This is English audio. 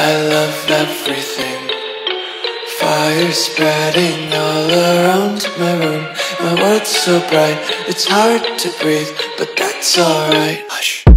I love everything. Fire spreading all around my room. My world's so bright, it's hard to breathe, but that's alright. Hush.